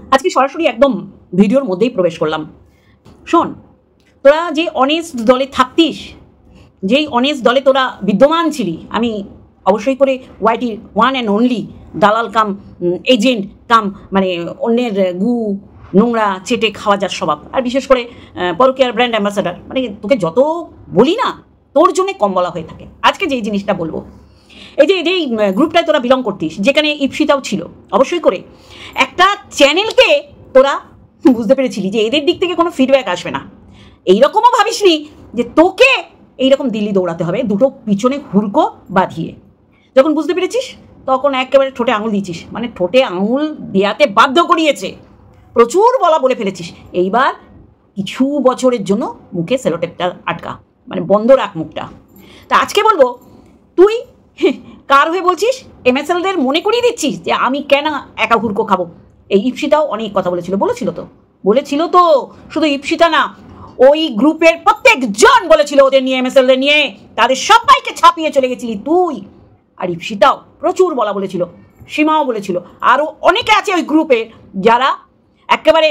আজকে সরাসরি একদম ভিডিওর মধ্যেই প্রবেশ করলাম। শোন, তোরা যে অনেস্ট দলে থাকতিস, যেই অনেস্ট দলে তোরা বিদ্যমান ছিলি, আমি অবশ্যই করে ওয়াইটির ওয়ান অ্যান্ড অনলি দালাল কাম এজেন্ট কাম, মানে অন্যের গু নোংরা চেটে খাওয়া যার স্বভাব, আর বিশেষ করে পরকীয়ার ব্র্যান্ড অ্যাম্বাসাডার, মানে তোকে যত বলি না তোর জন্যে কম বলা হয়ে থাকে। আজকে যেই জিনিসটা বলবো, এই যেই গ্রুপটায় তোরা বিলং করতিস, যেখানে ইপসিতাও ছিল, অবশ্যই করে একটা চ্যানেলকে তোরা বুঝতে পেরেছিলি যে এদের দিক থেকে কোনো ফিডব্যাক আসবে না। এইরকমও ভাবিসনি যে তোকে এইরকম দিল্লি দৌড়াতে হবে দুটো পিছনে হুড়কো বাঁধিয়ে। যখন বুঝতে পেরেছিস তখন একেবারে ঠোঁটে আঙুল দিয়েছিস, মানে ঠোঁটে আঙুল দেওয়াতে বাধ্য করিয়েছে, প্রচুর বলা বলে ফেলেছিস। এইবার কিছু বছরের জন্য মুখে সেলোটেপটা আটকা, মানে বন্ধ রাখ মুখটা। তা আজকে বলবো, তুই কার হয়ে বলছিস? এমএসএলদের মনে করিয়ে দিচ্ছিস যে আমি কেন একা হুড়কো খাবো। এই ইপসিতাও অনেক কথা বলেছিল তো শুধু ইপসিতা না, ওই গ্রুপের প্রত্যেকজন বলেছিল ওদের নিয়ে, এমএসএলদের নিয়ে, তাদের সবাইকে ছাপিয়ে চলে গেছিলি তুই। আর ইপসিতাও প্রচুর বলেছিল, সীমাও বলেছিল, আরও অনেকে আছে ওই গ্রুপে যারা একেবারে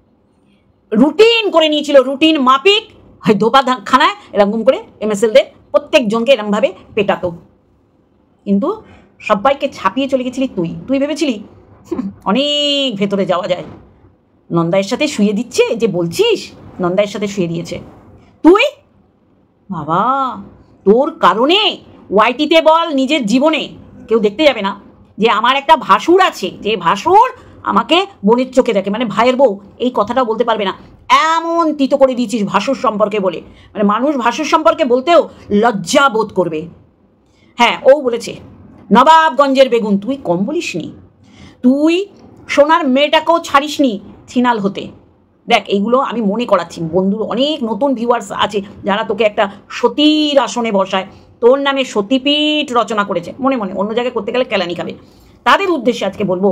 রুটিন করে নিয়েছিল, রুটিন মাফিক ধোপা খানায় এরকম করে এমএসএলদের প্রত্যেকজনকে এরকমভাবে পেটাতো। কিন্তু সবাইকে ছাপিয়ে চলে গেছিলি তুই ভেবেছিলি অনেক ভেতরে যাওয়া যায়। নন্দায়ের সাথে শুয়ে দিচ্ছে যে বলছিস, নন্দায়ের সাথে শুয়ে দিয়েছে। তুই বাবা, তোর কারণে ওয়াইটিতে বল নিজের জীবনে কেউ দেখতে যাবে না যে আমার একটা ভাসুর আছে, যে ভাসুর আমাকে বোনের চোখে দেখে, মানে ভাইয়ের বউ, এই কথাটাও বলতে পারবে না, এমন তিতো করে দিয়েছিস ভাসুর সম্পর্কে বলে, মানে মানুষ ভাসুর সম্পর্কে বলতেও লজ্জা বোধ করবে। হ্যাঁ, ও বলেছে নবাবগঞ্জের বেগুন, তুই কম বলিসনি। তুই সোনার মেয়েটাকেও ছাড়িসনি ছিনাল হতে। দেখ, এইগুলো আমি মনে করাচ্ছি, বন্ধুর অনেক নতুন ভিউয়ার্স আছে যারা তোকে একটা সতীর আসনে বসায়, তোর নামে সতীপীঠ রচনা করেছে, মনে মনে অন্য জায়গায় করতে গেলে কেলানি খাবে। তাদের উদ্দেশ্যে আজকে বলবো,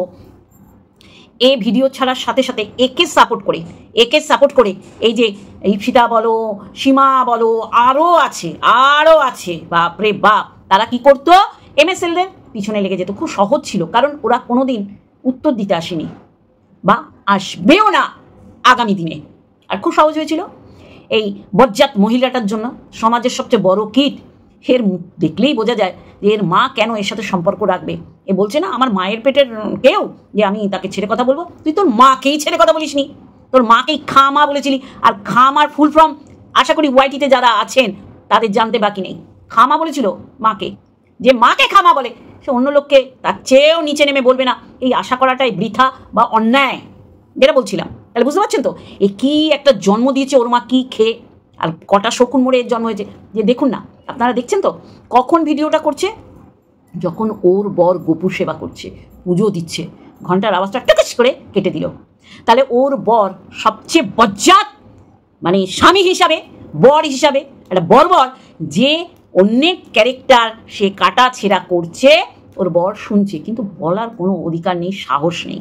এই ভিডিও ছাড়ার সাথে সাথে একে সাপোর্ট করে এই যে ইপসিতা বলো, সীমা বলো, আরও আছে, বাপরে বাপ, তারা কি করতো? এমএসএলদের পিছনে লেগে যেত। খুব সহজ ছিল, কারণ ওরা কোনোদিন উত্তর দিতে আসেনি বা আসবেও না আগামী দিনে। আর খুব সহজ হয়েছিল এই বজ্জাত মহিলাটার জন্য, সমাজের সবচেয়ে বড় কীট। এর মুখ দেখলেই বোঝা যায় যে এর মা কেন এর সাথে সম্পর্ক রাখবে। এ বলছে না আমার মায়ের পেটের কেউ, যে আমি তাকে ছেড়ে কথা বলবো। তুই তোর মাকেই ছেড়ে কথা বলিসনি, তোর মাকেই খামা বলেছিলি। আর খামার ফুল ফর্ম আশা করি ওয়াইটিতে যারা আছেন তাদের জানতে বাকি নেই। খামা বলেছিল মাকে, যে মাকে খামা বলে সে অন্য লোককে তার চেয়েও নিচে নেমে বলবে না, এই আশা করাটাই বৃথা বা অন্যায়, যেটা বলছিলাম। তাহলে বুঝতে পারছেন তো এ কি একটা জন্ম দিয়েছে ওর মা, কি খেয়ে, আর কটা শকুন মোড়ে এর জন্ম হয়েছে। যে দেখুন না, আপনারা দেখছেন তো কখন ভিডিওটা করছে, যখন ওর বর গোপুর সেবা করছে, পুজো দিচ্ছে, ঘন্টার আওয়াজটা টুকুস করে কেটে দিল। তাহলে ওর বর সবচেয়ে বজ্জাত, মানে স্বামী হিসাবে, বর হিসাবে একটা বর্বর, যে অন্যের ক্যারেক্টার সে কাটা ছেঁড়া করছে, ওর বর শুনছে, কিন্তু বলার কোনো অধিকার নেই, সাহস নেই।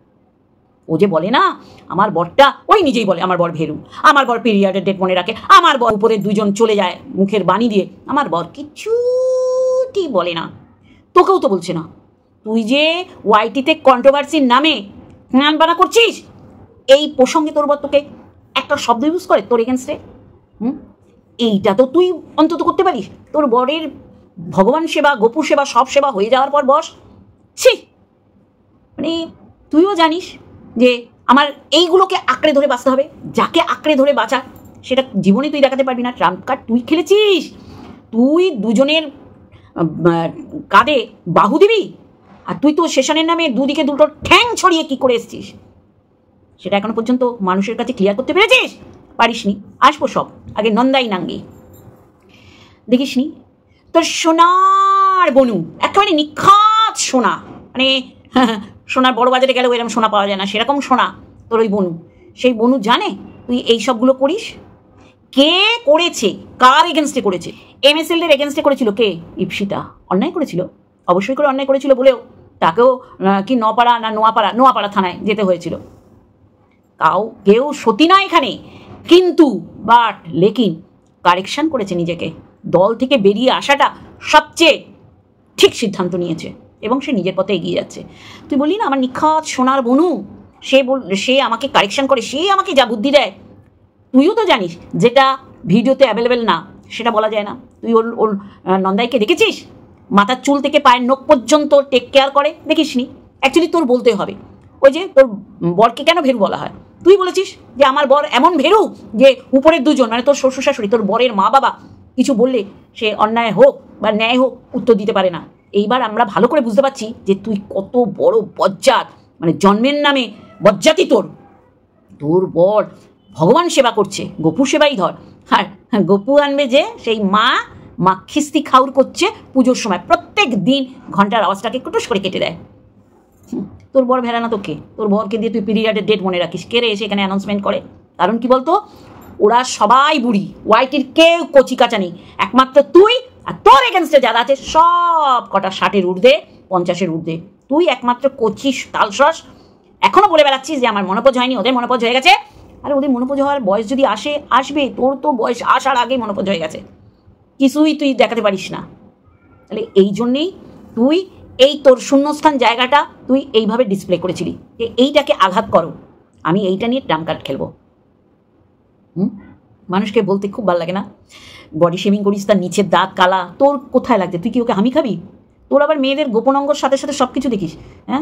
ও যে বলে না আমার বরটা, ওই নিজেই বলে আমার বর ভেরু, আমার বর পিরিয়ডের ডেট মনে রাখে, আমার বর উপরে দুজন চলে যায় মুখের বাণী দিয়ে, আমার বর কিচ্ছুটি বলে না। তোকেও তো বলছে না। তুই যে ওয়াইটিতে কন্ট্রোভার্সির নামে স্নান বানা করছিস, এই প্রসঙ্গে তোর বর তোকে একটা শব্দ ইউজ করে তোর এগেনস্টে, এইটা তো তুই অন্তত করতে পারিস। তোর বরের ভগবান সেবা, গোপুর সেবা, সব সেবা হয়ে যাওয়ার পর বস, ছি, মানে তুইও জানিস যে আমার এইগুলোকে আঁকড়ে ধরে বাঁচতে হবে। যাকে আঁকড়ে ধরে বাঁচা সেটা জীবনে তুই দেখাতে পারবি না। ট্রাম্প কার্ড তুই খেলেছিস, তুই দুজনের কাঁধে বাহু দিবি, আর তুই তো সেশনের নামে দুদিকে দুটো ঠ্যাং ছড়িয়ে কি করে এসছিস, সেটা এখনো পর্যন্ত মানুষের কাছে ক্লিয়ার করতে পেরেছিস? পারিসনি। আসবো সব, আগে নন্দাই নাঙ্গি দেখিসনি। তোর সোনার বনু একেবারে নিখাত সোনা, মানে সোনার বড় বাজারে গেলেও এরকম সোনা পাওয়া যায় না, সেরকম সোনা তোর ওই বনু। সেই বনু জানে তুই এই সবগুলো করিস। কে করেছে, কার এগেনস্টে করেছে? এমএসএলদের এগেনস্টে করেছিল কে? ইপসিতা অন্যায় করেছিল, অবশ্যই করে অন্যায় করেছিল বলেও তাকেও কি নোয়াপাড়া থানায় যেতে হয়েছিল। কেউ সতী না এখানে, কিন্তু লেকিন কারেকশন করেছে নিজেকে। দল থেকে বেরিয়ে আসাটা সবচেয়ে ঠিক সিদ্ধান্ত নিয়েছে এবং সে নিজের পথে এগিয়ে যাচ্ছে। তুই বললি না আমার নিখাত সোনার বনু, সে আমাকে কারেকশন করে, সে আমাকে যা বুদ্ধি দেয়, তুইও তো জানিস যেটা ভিডিওতে অ্যাভেলেবেল না সেটা বলা যায় না। তুই ওর নন্দাইকে দেখেছিস? মাথার চুল থেকে পায়ের নখ পর্যন্ত টেক কেয়ার করে, দেখিসনি? অ্যাকচুয়ালি তোর বলতে হবে। ওই যে তোর বরকে কেন ভেরু বলা হয়? তুই বলেছিস যে আমার বর এমন ভেরু যে উপরের দুজন মানে তোর শ্বশুর শাশুড়ি, তোর বরের মা বাবা কিছু বললে সে অন্যায় হোক বা ন্যায় হোক উত্তর দিতে পারে না। এইবার আমরা ভালো করে বুঝতে পারছি যে তুই কত বড় বজ্জাত, মানে জন্মের নামে বজ্জাতি। তোর বর ভগবান সেবা করছে, গপু সেবাই ধর। আর গপু আনবে যে সেই মা খিস্তি খাউর করছে পুজোর সময়, প্রত্যেক দিন ঘন্টার আওয়াজটাকে কুটুস করে কেটে দেয়। তোর বর ভেড়ানা তোকে, তোর বরকে দিয়ে তুই পিরিয়ডের ডেট মনে রাখিস। কে রে এসে এখানে অ্যানাউন্সমেন্ট করে? কারণ কি বলতো, ওরা সবাই বুড়ি, ওয়াইটির কেউ কচি কাঁচা নেই, একমাত্র তুই আর তোর এগেনস্টে যারা আছে সব কটা 60-এর ঊর্ধ্বে 50-এর ঊর্ধ্বে। তুই একমাত্র কচি তালসস। এখনো বলে বেড়াচ্ছিস যে আমার মনোপজ হয়নি, ওদের মনোপজ হয়ে গেছে। আরে ওদের মনোপজ হওয়ার বয়স যদি আসবে, তোর তো বয়স আসার আগেই মনোপজ হয়ে গেছে, কিছুই তুই দেখাতে পারিস না। তাহলে এই জন্যেই তুই এই তোর শূন্যস্থান জায়গাটা তুই এইভাবে ডিসপ্লে করেছিলি যে এইটাকে আঘাত করো, আমি এইটা নিয়ে ট্রাম্প কার্ড খেলবো। মানুষকে বলতে খুব ভালো লাগে না? বডি শেভিং করিস, তার নিচের দাঁত কালা, তোর কোথায় লাগছে? তুই কি ওকে হামি খাবি? তোর আবার মেয়েদের গোপন অঙ্গর সাথে সাথে সব কিছু দেখিস। হ্যাঁ,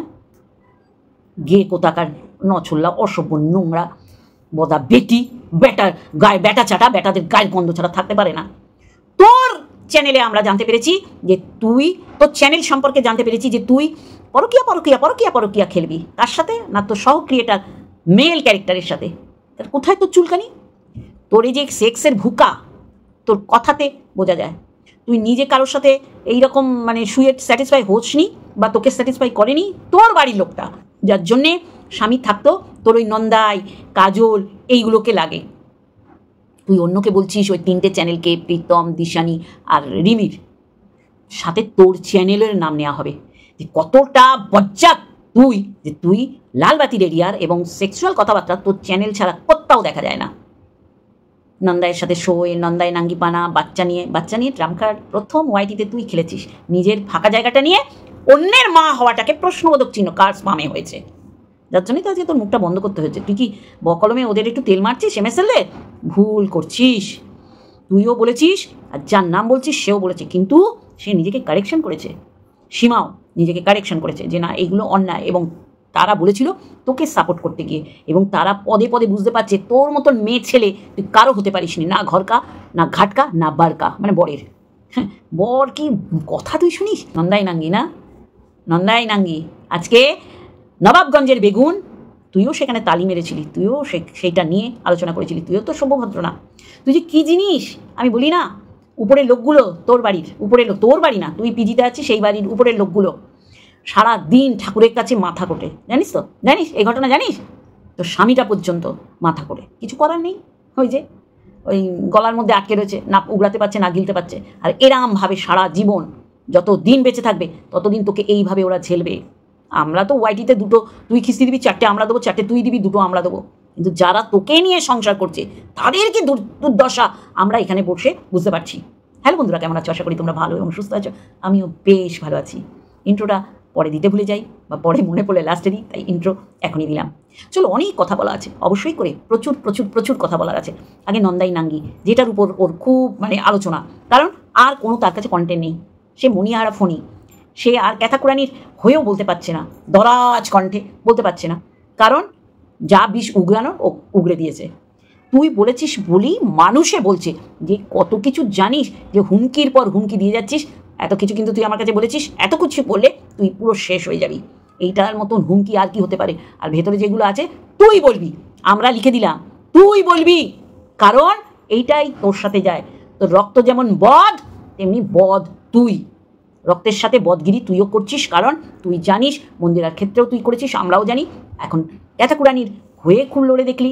গে কোথাকার নছল্লা, অসভ্য, নোংরা বদা বেটি, বেটার গায়ে বেটা চাটা, বেটাদের গায়ের গন্ধ ছাড়া থাকতে পারে না। তোর চ্যানেলে আমরা জানতে পেরেছি যে তুই, তোর চ্যানেল সম্পর্কে জানতে পেরেছি যে তুই পরকিয়া খেলবি। কার সাথে? না তোর সহ ক্রিয়েটার মেল ক্যারেক্টারের সাথে। তার কোথায় তোর চুলকানি? তোর এই যে সেক্সের ভুকা তোর কথাতে বোঝা যায়। তুই নিজে কারোর সাথে এইরকম মানে শুয়ে স্যাটিসফাই হোসনি বা তোকে স্যাটিসফাই করেনি তোর বাড়ির লোকটা, যার জন্যে স্বামী থাকতো তোর ওই নন্দাই, কাজল এইগুলোকে লাগে। তুই অন্যকে বলছিস ওই 3টে চ্যানেলকে, প্রীতম, দিশানি আর রিমির সাথে তোর চ্যানেলের নাম নেওয়া হবে। যে কতটা বজ্জাত তুই, যে তুই লালবাতির এরিয়ার এবং সেক্সুয়াল কথাবার্তা তোর চ্যানেল ছাড়া কোথাও দেখা যায় না। নন্দাইয়ের সাথে শোয়ে, নন্দাই নাঙ্গিপানা, বাচ্চা নিয়ে ট্রাম্প কার্ড প্রথম ওয়াইটিতে তুই খেলেছিস। নিজের ফাঁকা জায়গাটা নিয়ে অন্যের মা হওয়াটাকে প্রশ্নবোধক চিহ্ন কার স্পামে হয়েছে, যার জন্যই তো আজকে তোর মুখটা বন্ধ করতে হয়েছে। তুই কি বকলমে ওদের একটু তেল মারছিস এমএসএলদের? ভুল করছিস। তুইও বলেছিস আর যার নাম বলছিস সেও বলেছে, কিন্তু সে নিজেকে কারেকশন করেছে। সীমাও নিজেকে কারেকশন করেছে যে না এইগুলো অন্যায়, এবং তারা বলেছিল তোকে সাপোর্ট করতে গিয়ে, এবং তারা পদে পদে বুঝতে পারছে তোর মতন মেয়ে ছেলে তুই কারো হতে পারিসনি, না ঘরকা, না ঘাটকা, না বারকা, মানে বরের। হ্যাঁ, বর কি কথা তুই শুনিস? নন্দাই নাঙ্গি আজকে নবাবগঞ্জের বেগুন, তুইও সেখানে তালি মেরেছিলি, তুইও সেইটা নিয়ে আলোচনা করেছিলি। তুইও তো সভ্যভদ্র না। তুই যে কী জিনিস আমি বলি না, উপরের লোকগুলো তোর বাড়ির উপরের লোক, তোর বাড়ি না, তুই পিজিতে আছিস, সেই বাড়ির উপরের লোকগুলো সারা দিন ঠাকুরের কাছে মাথা কোটে, জানিস তো? জানিস এই ঘটনা? জানিস? তো স্বামীটা পর্যন্ত মাথা করে, কিছু করার নেই। ওই যে ওই গলার মধ্যে আটকে রয়েছে, না উগড়াতে পারছে না গিলতে পারছে। আর এরমভাবে সারা জীবন যত দিন বেঁচে থাকবে ততদিন তোকে এইভাবে ওরা ঝেলবে। আমরা তো ওয়াইটিতে 2টো তুই খিস্তি দিবি, 4টে আমরা দেবো, 4টে তুই দিবি, 2টো আমরা দেবো। কিন্তু যারা তোকে নিয়ে সংসার করছে তাদের কি দুর্দশা আমরা এখানে বসে বুঝতে পারছি। হ্যালো বন্ধুরা, কেমন আছো? আশা করি তোমরা ভালো এবং সুস্থ আছো। আমিও বেশ ভালো আছি। ইন্ট্রোটা পরে দিতে ভুলে যাই, বা পরে মনে পড়লে লাস্টে দিই, তাই ইন্ট্রো এখনই দিলাম। চলো, অনেক কথা বলা আছে, অবশ্যই করে প্রচুর কথা বলার আছে। আগে নন্দাই নাঙ্গি, যেটার উপর ওর খুব মানে আলোচনা, কারণ আর কোনো তার কাছে কন্টেন্ট নেই। সে মনিহারা ফণি, সে আর ক্যাথাকুরানির হয়েও বলতে পারছে না, দরাজ কণ্ঠে বলতে পারছে না, কারণ যা বিষ উগড়ানোর ও উগড়ে দিয়েছে। তুই বলেছিস বলি মানুষে বলছে যে কত কিছু জানিস, যে হুমকির পর হুমকি দিয়ে যাচ্ছিস এত কিছু, কিন্তু তুই আমার কাছে বলেছিস এত কিছু বললে তুই পুরো শেষ হয়ে যাবি। এইটার মতন হুমকি আর কি হতে পারে? আর ভেতরে যেগুলো আছে তুই বলবি, আমরা লিখে দিলাম, তুই বলবি, কারণ এইটাই তোর সাথে যায়। তোর রক্ত যেমন বদ তেমনি বদ তুই, রক্তের সাথে বদগিরি তুইও করছিস, কারণ তুই জানিস মন্দিরার ক্ষেত্রেও তুই করেছিস, আমরাও জানি। এখন ক্যাথাকুরানির হয়ে খুব লড়ে দেখলি।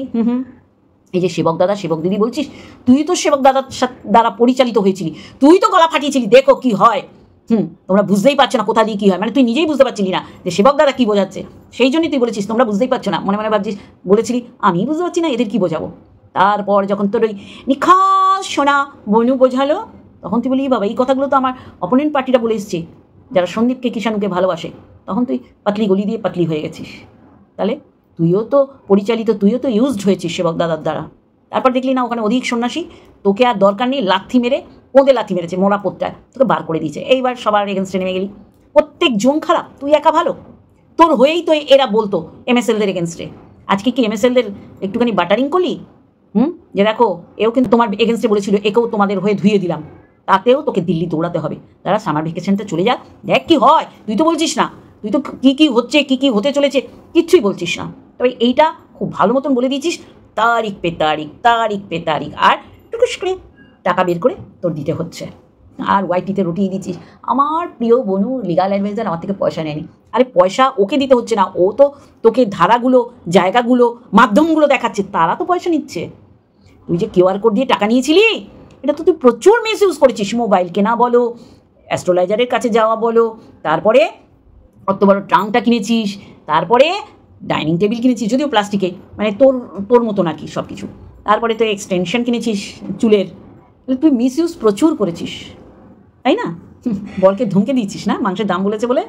এই যে সেবক দাদা সেবক দিদি বলছিস, তুই তো সেবক দাদার দ্বারা পরিচালিত হয়েছিলি, তুই তো গলা ফাটিয়েছিলি, দেখো কি হয়। তোমরা বুঝতেই পারছো না কোথা দিয়ে কী হয়, মানে তুই নিজেই বুঝতে পারছিলি না যে সেবক দাদা কী বোঝাচ্ছে। সেই জন্যই তুই বলেছিস তোমরা বুঝতেই পারছো না, মনে মনে ভাবছিস, বলেছিলি আমি বুঝতে পারছি না এদের কী বোঝাবো। তারপর যখন তোর ওই নিখাস সোনা বনু বোঝালো, তখন তুই বলি বাবা এই কথাগুলো তো আমার অপোনেন্ট পার্টিরা বলে এসছে, যারা সন্দীপকে কিষাণুকে ভালোবাসে। তখন তুই পাতলি গলি দিয়ে পাতলি হয়ে গেছিস। তাহলে তুইও তো পরিচালিত, তুইও তো ইউজড হয়েছিস সেবক দাদার দ্বারা। তারপর দেখলি না ওখানে অধিক সন্ন্যাসী, তোকে আর দরকার নেই, লাথি মেরে ওদে লাথি মেরেছে, মোড়া পোত্তায় তোকে বার করে দিয়েছে। এইবার সবার এগেনস্টে নেমে গেলি, প্রত্যেক জন খারাপ, তুই একা ভালো। তোর হয়েই তো এরা বলতো এমএসএলদের এগেনস্টে। আজকে কি এমএসএলদের একটুখানি বাটারিং করলি? যে দেখো এও কিন্তু তোমার এগেনস্টে বলেছিল, একেও তোমাদের হয়ে ধুয়ে দিলাম, তাতেও তোকে দিল্লি দৌড়াতে হবে। তারা সামার ভ্যাকেশনটা চলে যাক, দেখ কি হয়। তুই তো বলছিস না, তুই তো কী কী হচ্ছে, কী কী হতে চলেছে কিচ্ছুই বলছিস না। তবে এইটা খুব ভালো মতন বলে দিয়েছিস, তারিখ পে তারিখ, তারিখ পে তারিখ, আর টুকুস করে টাকা বের করে তোর দিতে হচ্ছে। আর ওয়াইটিতে রটিয়ে দিচ্ছিস, আমার প্রিয় বনু লিগাল অ্যাডভাইজার আমার থেকে পয়সা নেয়নি। আরে পয়সা ওকে দিতে হচ্ছে না, ও তো তোকে ধারাগুলো, জায়গাগুলো, মাধ্যমগুলো দেখাচ্ছে, তারা তো পয়সা নিচ্ছে। তুই যে কিউআর কোড দিয়ে টাকা নিয়েছিলি, এটা তো তুই প্রচুর মিস ইউজ করেছিস। মোবাইল কেনা বলো, অ্যাস্ট্রোলজারের কাছে যাওয়া বলো, তারপরে অত বড় ট্রাঙ্কটা কিনেছিস, তারপরে ডাইনিং টেবিল কিনেছিস, যদিও প্লাস্টিকে, মানে তোর মতো নাকি সব কিছু। তারপরে তো এক্সটেনশন কিনেছিস চুলের। তুই মিস ইউজ প্রচুর করেছিস, তাই না? বলকে ধমকে দিয়েছিস না, মাংসের দাম বলেছে বলে।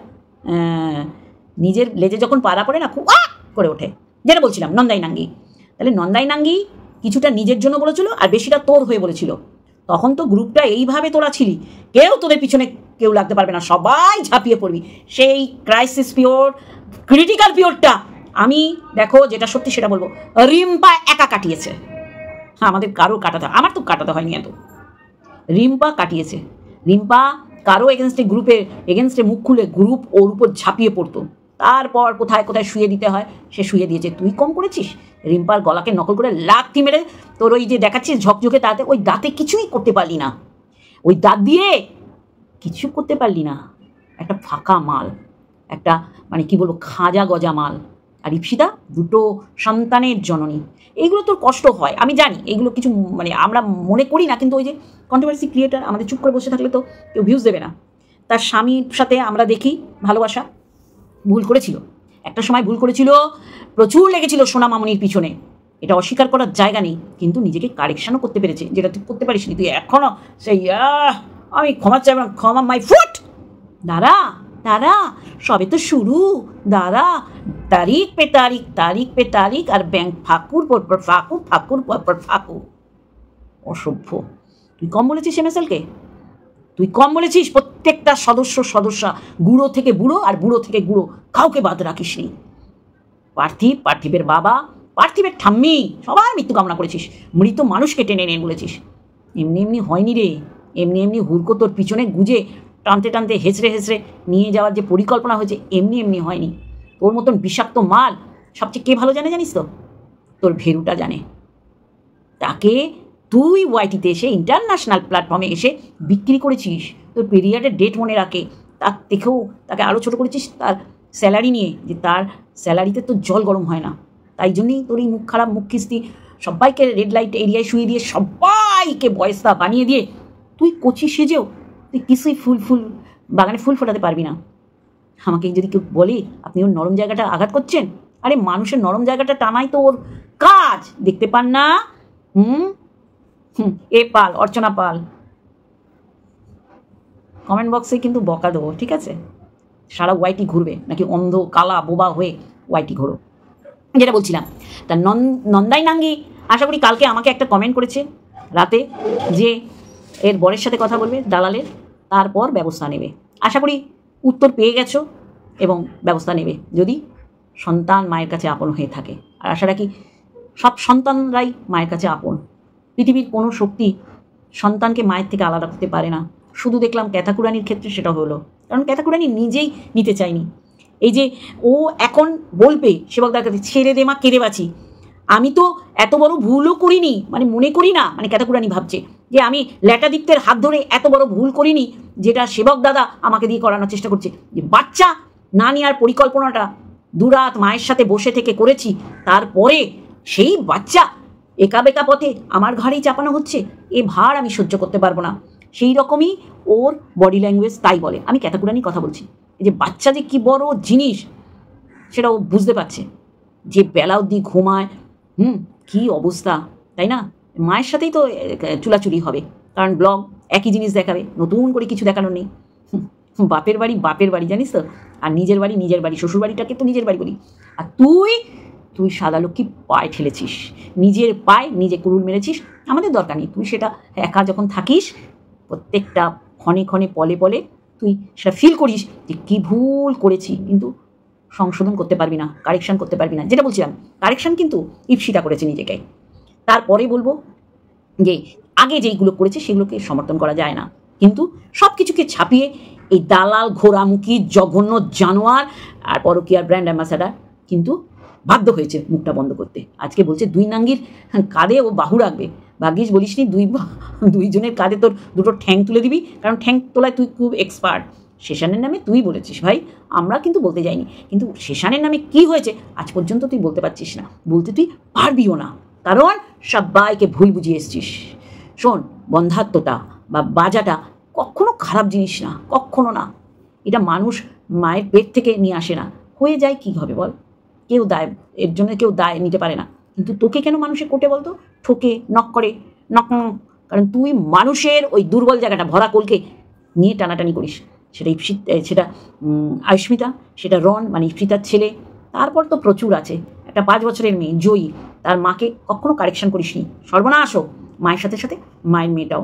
নিজের লেজে যখন পাড়া পড়ে না, খুব করে ওঠে, যেটা বলছিলাম নন্দাই নাঙ্গি। তাহলে নন্দাই নাঙ্গি কিছুটা নিজের জন্য বলেছিল আর বেশিটা তোর হয়ে বলেছিল। তখন তো গ্রুপটা এইভাবে তোরা ছিলি, কেউ তোদের পিছনে কেউ লাগতে পারবে না, সবাই ঝাঁপিয়ে পড়বি। সেই ক্রাইসিস পিরিয়ড, ক্রিটিক্যাল পিরিয়ডটা আমি দেখো যেটা সত্যি সেটা বলবো, রিম্পা একা কাটিয়েছে। হ্যাঁ, আমাদের কারো কাটাতে, আমার তো কাটাতে হয়নি এত, রিম্পা কাটিয়েছে। রিম্পা কারো এগেনস্টে, গ্রুপের এগেনস্টে মুখ খুলে গ্রুপ ওর উপর ঝাঁপিয়ে পড়তো, তারপর কোথায় কোথায় শুয়ে দিতে হয় সে শুয়ে দিয়েছে। তুই কম করেছিস? রিম্পার গলাকে নকল করে লাথি মেরে তোর ওই যে দেখাচ্ছিস ঝকঝকে দাঁতে, ওই দাঁতে কিছুই করতে পারলি না, ওই দাঁত দিয়ে কিছু করতে পারলি না। একটা ফাঁকা মাল, একটা মানে কি বলবো, খাজা গজা মাল। আর ইপসিতা দুটো সন্তানের জননী। এইগুলো তোর কষ্ট হয়, আমি জানি, এইগুলো কিছু মানে আমরা মনে করি না, কিন্তু ওই যে কন্ট্রোভার্সি ক্রিয়েটার, আমাদের চুপ করে বসে থাকলে তো কেউ ভিউজ দেবে না। তার স্বামীর সাথে আমরা দেখি ভালোবাসা, ভুল করেছিল, একটা সময় ভুল করেছিল, প্রচুর লেগেছিল সোনা মামনির পিছনে, এটা অস্বীকার করার জায়গা নেই, কিন্তু নিজেকে কারেকশানও করতে পেরেছে, যেটা তুই করতে পারিস নি। তুই এখনও সেই আমি ক্ষমা চাইব না, ক্ষমা মাই ফুট। দাঁড়া দাঁড়া, সবে তো শুরু, দাঁড়া। তারিখ পে তারিখ, তারিখ পে তারিখ, আর ব্যাংক ফাঁকুর পর পর ফাঁকুর, ফাঁকুর পর পর ফাঁকুর। অসভ্য। তুই কম বলেছিস এমএসএলকে, তুই কম বলেছিস। প্রত্যেকটা সদস্যা, গুঁড়ো থেকে বুড়ো আর বুড়ো থেকে গুঁড়ো, কাউকে বাদ রাখিস নি। পার্থিব, পার্থিবের বাবা, পার্থিবের ঠাম্মি, সবার মৃত্যু কামনা করেছিস, মৃত মানুষকে টেনে এনে বলেছিস। এমনি এমনি হয়নি রে, এমনি এমনি হুড়কো তোর পিছনে গুজে টানতে টানতে হেসড়ে হেসড়ে নিয়ে যাওয়ার যে পরিকল্পনা হয়েছে, এমনি এমনি হয়নি। তোর মতন বিষাক্ত মাল সবচেয়ে কে ভালো জানে জানিস তো? তোর ভেরুটা জানে। তাকে তুই ওয়াইটিতে এসে, ইন্টারন্যাশনাল প্ল্যাটফর্মে এসে বিক্রি করেছিস। তোর পিরিয়ডের ডেট মনে রাখে, তার দেখেও তাকে আরও ছোটো করেছিস তার স্যালারি নিয়ে, যে তার স্যালারিতে তো জল গরম হয় না। তাই জন্যই তোর এই মুখ খারাপ, মুখ কিস্তি, সবাইকে রেড লাইট এরিয়ায় শুয়ে দিয়ে, সবাইকে বয়স্তা বানিয়ে দিয়ে, তুই কচি সেজেও তুই কিছুই ফুল বাগানে ফুল ফোটাতে পারবি না। আমাকে যদি কেউ বলে আপনি ওর নরম জায়গাটা আঘাত করছেন, আরে মানুষের নরম জায়গাটা টানাই তো ওর কাজ, দেখতে পান না? এ পাল, অর্চনা পাল, কমেন্ট বক্সে কিন্তু বকা দেবো, ঠিক আছে? সারা ওয়াইটি ঘুরবে নাকি অন্ধ কালা বোবা হয়ে ওয়াইটি ঘোরো। যেটা বলছিলাম, তা নন্দাই নাঙ্গি আশা করি কালকে আমাকে একটা কমেন্ট করেছে রাতে, যে এর বরের সাথে কথা বলবে দালালের, তারপর ব্যবস্থা নেবে। আশা করি উত্তর পেয়ে গেছো এবং ব্যবস্থা নেবে, যদি সন্তান মায়ের কাছে আপন হয়ে থাকে। আর আশা রাখি সব সন্তানরাই মায়ের কাছে আপন। পৃথিবীর কোনো শক্তি সন্তানকে মায়ের থেকে আলাদা করতে পারে না। শুধু দেখলাম ক্যাথাকুরানির ক্ষেত্রে সেটা হলো, কারণ ক্যাথাকুরানি নিজেই নিতে চায়নি। এই যে ও এখন বলবে সেবকদার কাছে, ছেড়ে দে মা, কেঁদে বাঁচি, আমি তো এত বড় ভুলও করিনি, মানে মনে করি না, মানে ক্যাথাকুরানি ভাবছে যে আমি ল্যাটাদিত্যের হাত ধরে এত বড় ভুল করিনি, যেটা সেবক দাদা আমাকে দিয়ে করানোর চেষ্টা করছে। যে বাচ্চা না নেওয়ার পরিকল্পনাটা দুরাত মায়ের সাথে বসে থেকে করেছি, তারপরে সেই বাচ্চা একা বেকা পথে আমার ঘাড়েই চাপানো হচ্ছে, এ ভার আমি সহ্য করতে পারবো না। সেই রকমই ওর বডি ল্যাঙ্গুয়েজ তাই বলে। আমি ক্যাথাকুরানির কথা বলছি, এই যে বাচ্চা যে কী বড় জিনিস সেটা ও বুঝতে পারছে। যে বেলা অবধি ঘুমায়, কী অবস্থা, তাই না? মায়ের সাথেই তো চুলাচুলি হবে, কারণ ব্লগ একই জিনিস দেখাবে, নতুন করে কিছু দেখানোর নেই। বাপের বাড়ি জানিস তো, আর নিজের বাড়ি, শ্বশুর বাড়িটাকে তো নিজের বাড়ি বলি। আর তুই তুই সাদা লক্ষ্মী পায়ে ঠেলেছিস, নিজের পায়ে নিজে কুড়ুল মেরেছিস। আমাদের দরকার নেই, তুই সেটা একা যখন থাকিস প্রত্যেকটা ক্ষণে ক্ষণে পলে পলে তুই সেটা ফিল করিস যে কী ভুল করেছি, কিন্তু সংশোধন করতে পারবি না, কারেকশান করতে পারবি না। যেটা বলছিলাম, কারেকশান কিন্তু ইপসিতা করেছে নিজেকে। তারপরে বলবো যে আগে যেইগুলো করেছে সেগুলোকে সমর্থন করা যায় না, কিন্তু সব কিছুকে ছাপিয়ে এই দালাল ঘোরামুখী জঘন্য জানোয়ার আর পরকীয়ার ব্র্যান্ড অ্যাম্বাসাডার কিন্তু বাধ্য হয়েছে মুখটা বন্ধ করতে। আজকে বলছে দুই নাঙ্গির কাঁধে ও বাহু রাখবে। ভাগ্যিস বলিসনি দুইজনের কাঁধে তোর দুটো ঠ্যাং তুলে দিবি, কারণ ঠ্যাং তোলায় তুই খুব এক্সপার্ট। শেষানের নামে তুই বলেছিস ভাই, আমরা কিন্তু বলতে যাইনি, কিন্তু শেষানের নামে কি হয়েছে আজ পর্যন্ত তুই বলতে পারছিস না, বলতে তুই পারবিও না, কারণ সবাইকে ভুল বুঝিয়ে এসছিস। শোন, বন্ধাত্মতা বা বাজাটা কখনো খারাপ জিনিস না, কখনো না। এটা মানুষ মায়ের পেট থেকে নিয়ে আসে না, হয়ে যায় কী হবে বল, কেউ দায় এর জন্য কেউ দায় নিতে পারে না। কিন্তু তোকে কেন মানুষের কোটে বলতো, ঠোকে নক করে নক, কারণ তুই মানুষের ওই দুর্বল জায়গাটা ভরা কোলকে নিয়ে টানাটানি করিস। সেটা সেটা আয়ুষ্মিতা, সেটা রন মানে ইপসিতার ছেলে, তারপর তো প্রচুর আছে। একটা 5 বছরের মেয়ে জয়ী, তার মাকে কখনো কারেকশন করিসনি, সর্বনাশও মায়ের সাথে সাথে মায়ের মেয়েটাও।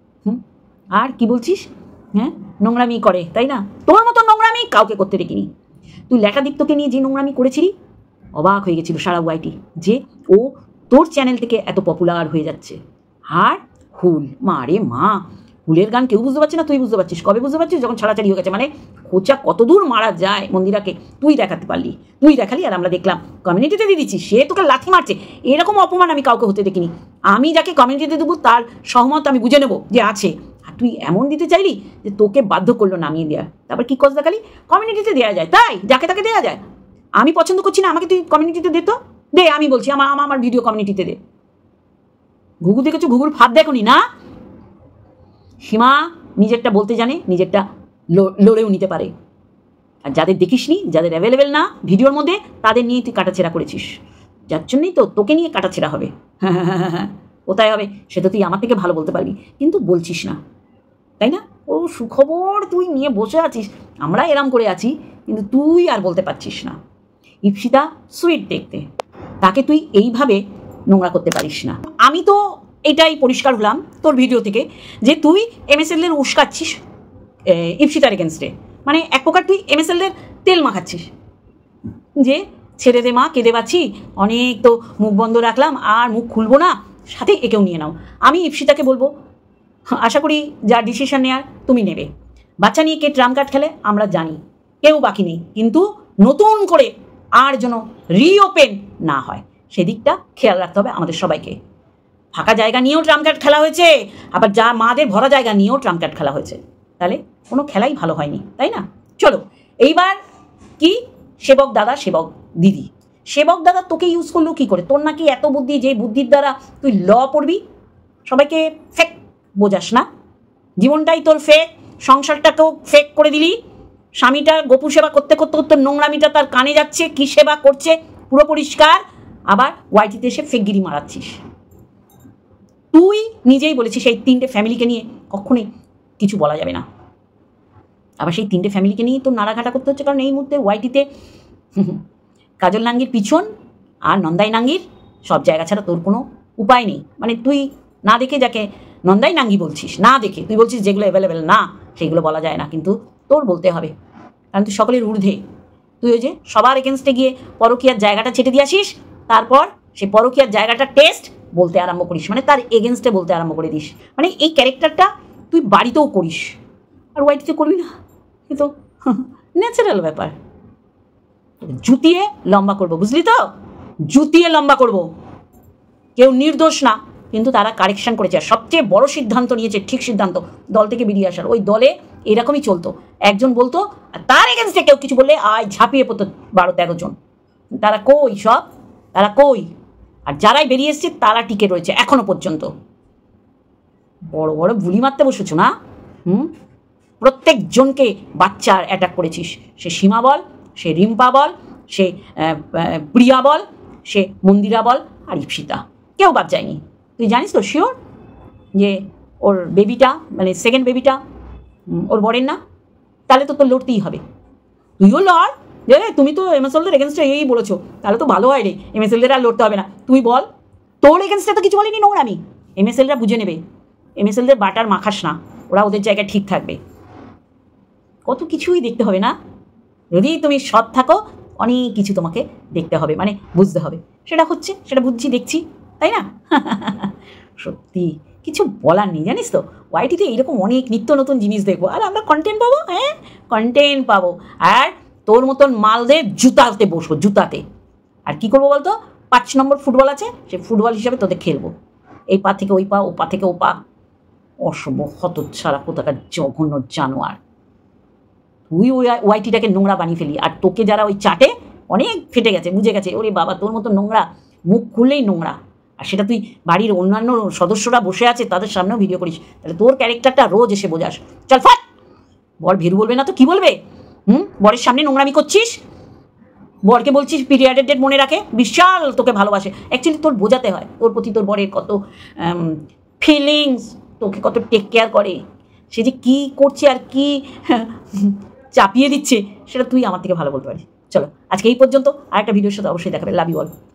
আর কি বলছিস, হ্যাঁ নোংরামি করে তাই না, তোর মতো নোংরামি কাউকে করতে দেখিনি। তুই ল্যাটাদীপ্তকে নিয়ে যে নোংরামি করেছিলি, অবাক হয়ে গেছিল সারা ওয়াইটি যে ও তোর চ্যানেল থেকে এত পপুলার হয়ে যাচ্ছে। আর হুল, মা রে মা, হুলের গান কেউ বুঝতে পারছে না, তুই বুঝতে পারছিস। কবে বুঝতে পারছিস, যখন ছাড়াছাড়ি হয়ে গেছে। মানে খোঁচা কতদূর মারা যায় মন্দিরাকে তুই দেখাতে পারলি, তুই দেখালি আর আমরা দেখলাম। কমিউনিটিতে দিয়ে দিচ্ছিস, সে তোকে লাথি মারছে। এরকম অপমান আমি কাউকে হতে দেখিনি। আমি যাকে কমিউনিটিতে দেবো তার সহমত আমি বুঝে নেবো যে আছে, আর তুই এমন দিতে চাইলি যে তোকে বাধ্য করলো নামিয়ে দেওয়ার। তারপর কী কজ দেখালি, কমিউনিটিতে দেওয়া যায় তাই যাকে তাকে দেওয়া যায়। আমি পছন্দ করছি না, আমাকে তুই কমিউনিটিতে দে তো দে, আমি বলছি আমার ভিডিও কমিউনিটিতে দে। ঘুঘু দেখেছো, ঘুঘুর ফাঁদ দেখোনি না। সীমা নিজেরটা বলতে জানে, নিজেরটা লড়েও নিতে পারে। আর যাদের দেখিসনি, যাদের অ্যাভেলেবেল না ভিডিওর মধ্যে, তাদের নিয়ে তুই কাটাছেড়া করেছিস, যার জন্যই তো তোকে নিয়ে কাটাছেড়া হবে। হ্যাঁ, কোথায় হবে সেটা তুই আমার থেকে ভালো বলতে পারবি, কিন্তু বলছিস না তাই না। ও সুখবর তুই নিয়ে বসে আছিস, আমরা এরম করে আছি, কিন্তু তুই আর বলতে পারছিস না। ইপসিতা সুইট দেখতে, তাকে তুই এইভাবে নোংরা করতে পারিস না। আমি তো এটাই পরিষ্কার হলাম তোর ভিডিও থেকে যে তুই MSL-এর উস্কাচ্ছিস ইপসিতার এগেনস্টে, মানে এক প্রকার তুই MSL-এর তেল মাখাচ্ছিস যে ছেড়ে দে মা, কেঁদে পাচ্ছি অনেক, তো মুখ বন্ধ রাখলাম আর মুখ খুলবো না, সাথে একেও নিয়ে নাও। আমি ইপসিতাকে বলবো, আশা করি যা ডিসিশন নেওয়ার তুমি নেবে। বাচ্চা নিয়ে কে ট্রাম কার্ড খেলে আমরা জানি, কেউ বাকি নেই, কিন্তু নতুন করে আর যেন রিওপেন না হয় সেদিকটা খেয়াল রাখতে হবে আমাদের সবাইকে। ফাঁকা জায়গা নিয়েও ট্রাম কার্ড খেলা হয়েছে, আবার যা মাদের ভরা জায়গা নিয়েও ট্রাম কার্ড খেলা হয়েছে, তাহলে কোনো খেলাই ভালো হয়নি তাই না। চলো এইবার কি, সেবক দাদা সেবক দিদি, সেবক দাদা তোকে ইউজ করলো কী করে, তোর নাকি এত বুদ্ধি যে বুদ্ধির দ্বারা তুই ল পড়বি। সবাইকে ফেক বোঝাস না, জীবনটাই তোর ফেক, সংসারটাকেও ফেক করে দিলি। স্বামীটা গোপু সেবা করতে করতে করতে নোংরামিটা তার কানে যাচ্ছে, কি সেবা করছে পুরো পরিষ্কার, আবার ওয়াইটিতে এসে ফেকগিরি মারাচ্ছিস। তুই নিজেই বলেছিস সেই 3টে ফ্যামিলিকে নিয়ে কখনোই কিছু বলা যাবে না, আবার সেই 3টে ফ্যামিলিকে নিয়েই তোর নাড়াঘাটা করতে হচ্ছে, কারণ এই মুহূর্তে ওয়াইটিতে কাজল নাঙ্গির পিছন আর নন্দাই নাঙ্গির সব জায়গা ছাড়া তোর কোনো উপায় নেই। মানে তুই না দেখে যাকে নন্দাই নাঙ্গি বলছিস, না দেখে তুই বলছিস যেগুলো অ্যাভেলেবেল না সেইগুলো বলা যায় না, কিন্তু তোর বলতে হবে, কারণ তুই সকলের ঊর্ধ্বে। তুই ওই যে সবার এগেনস্টে গিয়ে পরকীয়ার জায়গাটা ছেটে দিয়ে আসিস, তারপর সেই পরকীয়ার জায়গাটা টেস্ট বলতে আরম্ভ করিস, মানে তার এগেনস্টে বলতে আরম্ভ করে দিস। মানে এই ক্যারেক্টারটা তুই বাড়িতেও করিস আর ওয়াইটিতে করবি না, কিন্তু ন্যাচারাল ব্যাপার। জুতিয়ে লম্বা করবো, বুঝলি তো, জুতিয়ে লম্বা করব। কেউ নির্দোষ না, কিন্তু তারা কারেকশন করেছে, আর সবচেয়ে বড় সিদ্ধান্ত নিয়েছে, ঠিক সিদ্ধান্ত, দল থেকে বেরিয়ে আসার। ওই দলে এরকমই চলতো, একজন বলতো আর তার এগেনস্টে কেউ কিছু বললে আয় ঝাঁপিয়ে পড়তো 12-13 জন। তারা কই সব, তারা কই? আর যারাই বেরিয়ে এসছে তারা টিকে রয়েছে এখনো পর্যন্ত। বড় বড় বুলি মারতে বসেছো না, প্রত্যেকজনকে বাচ্চার অ্যাটাক করেছিস, সে সীমা বল, সে রিম্পা বল, সে প্রিয়া বল, সে মন্দিরা বল, আর ইপসিতা, কেউ বাদ যায়নি। তুই জানিস তো শিওর যে ওর বেবিটা মানে সেকেন্ড বেবিটা ওর বরের না, তাহলে তো তোর লড়তেই হবে, তুইও লড়, যে তুমি তো এমএসএলদের এগেনস্টে এই বলেছো, তাহলে তো ভালো হয় রে, এমএসএলদের আর লড়তে হবে না। তুই বল, তোর এগেনস্টে তো কিছু বলিনি নোংরামি। এমএসএলরা বুঝে নেবে, এমএসএলদের বাটার মাখাস না, ওরা ওদের জায়গায় ঠিক থাকবে। কত কিছুই দেখতে হবে না, যদি তুমি সৎ থাকো অনেক কিছু তোমাকে দেখতে হবে, মানে বুঝতে হবে। সেটা হচ্ছে, সেটা বুঝছি, দেখছি, তাই না? সত্যি কিছু বলার নেই, জানিস তো, ওয়াইটিতে এরকম অনেক নিত্য নতুন জিনিস দেখবো, আর আমরা কন্টেন্ট পাবো। হ্যাঁ, কন্টেন্ট পাবো, আর তোর মতন মালদের জুতাতে বসবো, জুতাতে। আর কি করবো বলতো, 5 নম্বর ফুটবল আছে, সেই ফুটবল হিসাবে তোদের খেলবো। এই পা থেকে ওই পা, ও পা থেকে ও পা। অসভ্য হতচ্ছাড়া কোথাকার জঘন্য জানোয়ার। তুই ওই ওয়াইটিটাকে নোংরা বানিয়ে ফেলি, আর তোকে যারা ওই চাটে অনেক ফেটে গেছে, বুঝে গেছে, ওরে বাবা তোর মতো নোংরা, মুখ খুললেই নোংরা। আর সেটা তুই বাড়ির অন্যান্য সদস্যরা বসে আছে তাদের সামনেও ভিডিও করিস, তাহলে তোর ক্যারেক্টারটা রোজ এসে বোঝাস। চল ফাট। বর ভেরু বলবে না তো কি বলবে? বরের সামনে নোংরামি করছিস, বরকে বলছিস পিরিয়ডের ডেট মনে রাখে, বিশাল তোকে ভালোবাসে। অ্যাকচুয়ালি তোর বোঝাতে হয় তোর প্রতি তোর বরের কত ফিলিংস, তোকে কত টেক কেয়ার করে, সে যে কী করছে আর কি চাপিয়ে দিচ্ছে, সেটা তুই আমার থেকে ভালো বলতে পারিস। চলো আজকে এই পর্যন্ত, আর একটা ভিডিওর সাথে অবশ্যই দেখাবে। Love you all.